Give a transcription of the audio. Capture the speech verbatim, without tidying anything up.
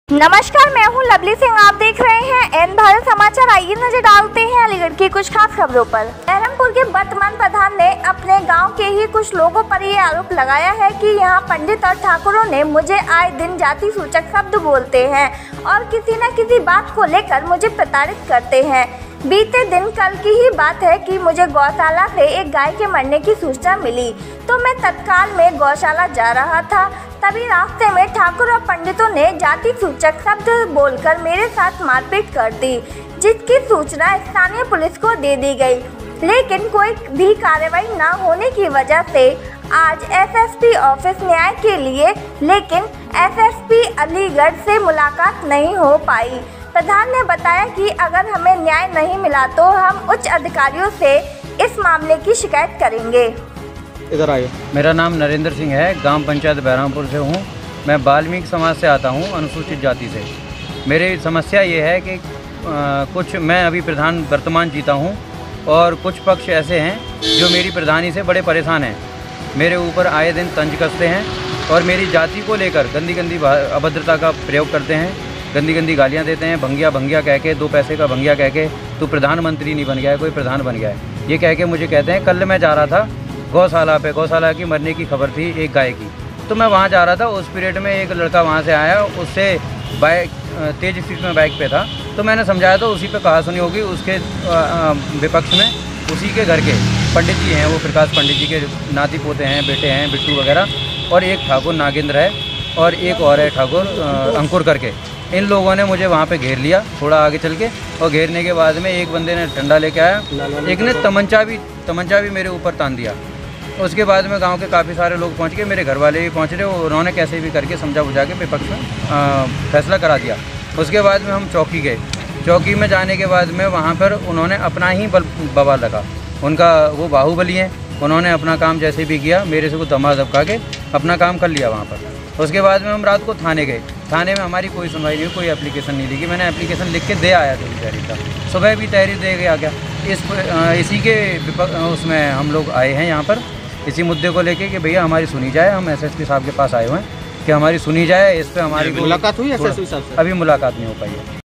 नमस्कार, मैं हूं लवली सिंह। आप देख रहे हैं एन भारत समाचार। आइए नजर डालते हैं अलीगढ़ की कुछ खास खबरों पर। बहरमपुर के वर्तमान प्रधान ने अपने गांव के ही कुछ लोगों पर ये आरोप लगाया है कि यहां पंडित और ठाकुरों ने मुझे आए दिन जाति सूचक शब्द बोलते हैं और किसी न किसी बात को लेकर मुझे प्रताड़ित करते हैं। बीते दिन कल की ही बात है कि मुझे गौशाला से एक गाय के मरने की सूचना मिली, तो मैं तत्काल में गौशाला जा रहा था। तभी रास्ते में ठाकुर और पंडितों ने जाति सूचक शब्द बोलकर मेरे साथ मारपीट कर दी, जिसकी सूचना स्थानीय पुलिस को दे दी गई, लेकिन कोई भी कार्रवाई न होने की वजह से आज एसएसपी ऑफिस न्याय के लिए लेकिन एसएसपी अलीगढ़ से मुलाकात नहीं हो पाई। प्रधान ने बताया कि अगर हमें न्याय नहीं मिला तो हम उच्च अधिकारियों से इस मामले की शिकायत करेंगे। इधर आइए। मेरा नाम नरेंद्र सिंह है, ग्राम पंचायत बहरमपुर से हूँ। मैं वाल्मीकि समाज से आता हूँ, अनुसूचित जाति से। मेरी समस्या ये है कि आ, कुछ मैं अभी प्रधान वर्तमान जीता हूँ और कुछ पक्ष ऐसे हैं जो मेरी प्रधानी से बड़े परेशान हैं। मेरे ऊपर आए दिन तंज कसते हैं और मेरी जाति को लेकर गंदी गंदी अभद्रता का प्रयोग करते हैं, गंदी गंदी गालियाँ देते हैं। भंगिया भंगिया कह के, दो पैसे का भंगिया कह के, तू प्रधानमंत्री नहीं बन गया है, कोई प्रधान बन गया है, ये कह के मुझे कहते हैं। कल मैं जा रहा था गौशाला पे, गौशाला की मरने की खबर थी एक गाय की, तो मैं वहाँ जा रहा था। उस पीरियड में एक लड़का वहाँ से आया, उससे बाइक तेज स्पीड में बाइक पे था, तो मैंने समझाया तो उसी पे कहा सुनी होगी। उसके विपक्ष में उसी के घर के पंडित जी हैं, वो प्रकाश पंडित जी के नाती पोते हैं, बेटे हैं, बिट्टू वगैरह, और एक ठाकुर नागेंद्र है और एक और है ठाकुर अंकुर करके। इन लोगों ने मुझे वहाँ पे घेर लिया थोड़ा आगे चल के, और घेरने के बाद में एक बंदे ने डंडा लेके आया, एक ने तमंचा भी तमंचा भी मेरे ऊपर तान दिया। उसके बाद में गांव के काफ़ी सारे लोग पहुंच गए, मेरे घर वाले भी पहुंच रहे, उन्होंने कैसे भी करके समझा बुझा के विपक्ष में आ, फैसला करा दिया। उसके बाद में हम चौकी गए। चौकी में जाने के बाद में वहाँ पर उन्होंने अपना ही बल बवाल लगा। उनका वो बाहुबली हैं, उन्होंने अपना काम जैसे भी किया, मेरे से को दमा दबका के अपना काम कर लिया वहाँ पर। उसके बाद में हम रात को थाने गए। थाने में हमारी कोई सुनवाई नहीं हुई, कोई एप्लीकेशन नहीं लिखी। मैंने एप्लीकेशन लिख के दे आया था तहरीर का, सुबह भी तहरीर दे के आ गया। इस इसी के उसमें हम लोग आए हैं यहाँ पर, इसी मुद्दे को लेके कि भैया हमारी सुनी जाए। हम एसएसपी साहब के पास आए हुए हैं कि हमारी सुनी जाए, इस पर हमारी मुलाकात हुई एसएसपी साहब से? अभी मुलाकात नहीं हो पाई है।